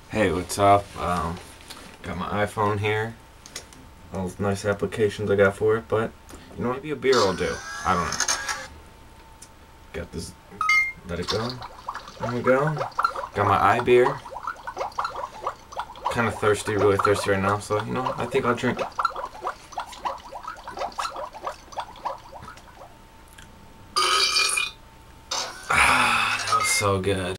Hey, what's up? Got my iPhone here. All those nice applications I got for it, but you know, maybe a beer will do. I don't know. Got this. Let it go. There we go. Got my iBeer. Kind of thirsty, really thirsty right now, so you know, I think I'll drink it. Ah, that was so good.